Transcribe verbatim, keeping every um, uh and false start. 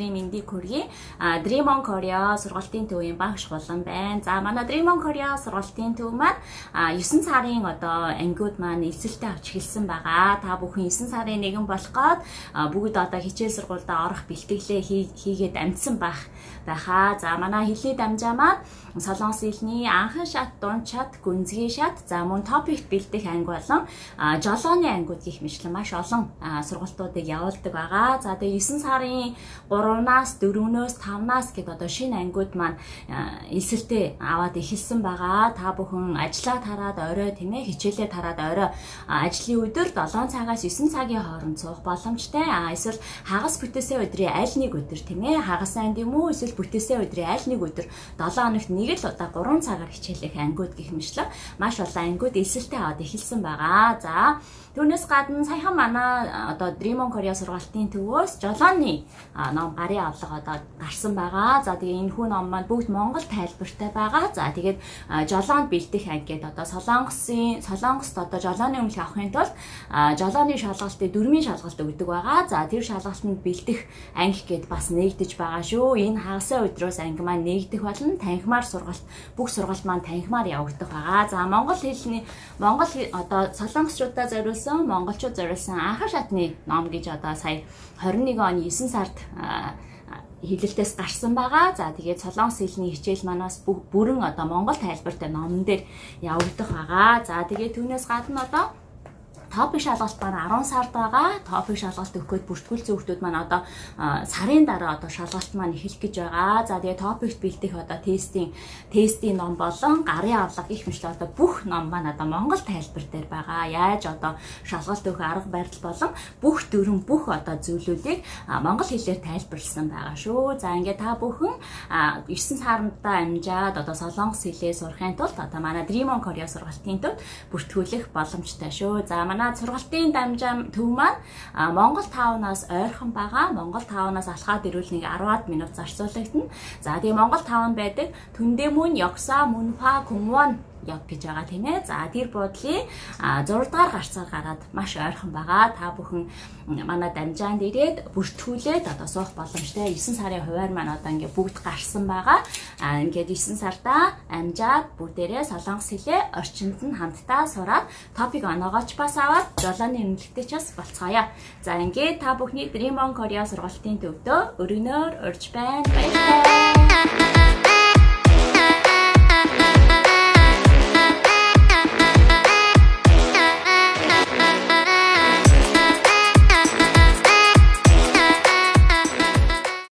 өдрийн мэндийг хүргэе. Dream on Korea сургалтын төвийн багш болон байна. За манай Dream on Korea сургалтын төв маань есөн сарын одоо ангиуд маань эсэлтээ авч эхэлсэн байгаа. Та бүхэн есөн сарын нэгэн болох гээд бүгд одоо хичээл сургуультай орох бэлтгэлээ хийгээд амжсан байх байхаа. За манай хэлний дамжаа маань Солонгос хэлний анхан шат, дунд шат, гүнзгий шат, за мөн топикт бэлдэх анги болон жолооны ангиуд гэх мэтлэн маш олон сургалтуудыг явуулдаг байгаа. За тэгээ есөн сарын гуравнаас, дөрөвнөөс, тавнаас гэдэг одоо шинэ ангиуд маань эсэлтээ аваад эхэлсэн байгаа. Та бүхэн ажлаа тараад орой тийм ээ хичээлээ тараад орой ажлын өдөр долоон цагаас есөн цагийн хооронд суух боломжтой. А эсвэл хагас бүтээсээ өдрийн аль нэг өдөр тийм ээ хагас анд юм уу эсвэл бүтээсээ өдрийн аль нэг өдөр долоон хоногт нэг л удаа гурван цагаар хичээлэх ангиуд гэх мэтлэн маш олон ангиуд эсэлтээ аваад эхэлсэн байгаа. За түүнээс гадна саяхан манай одоо Dream on Korea сургалтын төвөөс жолооны ном гарын авлага одоо гарсан байгаа. За тэгээ энэ хүн ном маань бүгд монгол тайлбартай байгаа. За тэгээд жолоонд бэлдэх анги гэдэг одоо Солонгосын Солонгост одоо жолооны өмнөх авахын тулд жолооны шалгалтыг дөрмийн шалгалт өгдөг байгаа. За тэр шалгалтанд бэлдэх анги гэд бас нэгдэж байгаа шүү. Энэ хагасаа өдрөөс анги маань нэгдэх болно. Танхимаар сургалт бүх сургалт маань танхимаар явагдах байгаа. За монгол хэлний монгол одоо солонгосчуудаа зориулсан монголчууд зориулсан анхан шатны ном гэж одоо сая хорин нэгэн оны есөн сард хэлэлтээс гарсан байгаа. За тэгээд солонгос хэлний хичээл манаас бүрэн одоо монгол тайлбартай номон дээр явагдах байгаа. За тэгээд түүнээс гадна одоо топик шалгалт маань арван сард байгаа. Топик шалгалт өгөхөд бүртгүүлсэн хүмүүс маань одоо сарын дараа одоо шалгалт маань эхэлэх гэж байгаа. За тэгээ топикт бэлдэх одоо тестийн тестийн ном болон гарын авлага гэх мэт одоо бүх ном маань одоо монгол тайлбар дээр байгаа. Яаж одоо шалгалт өгөх арга барил болон бүх дүрм бүх одоо зүйлүүдийг монгол хэлээр тайлбарлсан байгаа шүү. За ингээд та бүхэн есөн сарандаа амжаад одоо солонгос хэлээ сурахын тулд одоо манай Dream on Korea сургалтын төвд бүртгүүлэх боломжтой шүү. За манай сургалтын дамжаа төв маань Монгол тавнаас ойрхон байгаа. Монгол тавнаас алхаад ирвэл нэг арваад минут зарцуулагдана. За тэгээ Монгол тавн байдаг Түндэмүн, Ёкса, Мунфа, Күнвон яг гэж байгаа тийм ээ. За тэр буудлын зураг дахь гарцаар гараад маш ойрхон байгаа. Та бүхэн манай дамжаанд ирээд бүртгүүлээд одоо суух боломжтой. есөн сарын хуваар маань одоо ингээ бүгд гарсан байгаа. А ингээд есөн сарда амжаад бүгдээрээ солонгос хэлээ орчинд нь хамтдаа сураад топик оноогооч бас аваад жолооны эмнэлэгтэй ч бас болцгоё. За ингээд та бүхний Dream on Korea сургалтын төвдөө өргөнөөр урьж байна. Баярлалаа.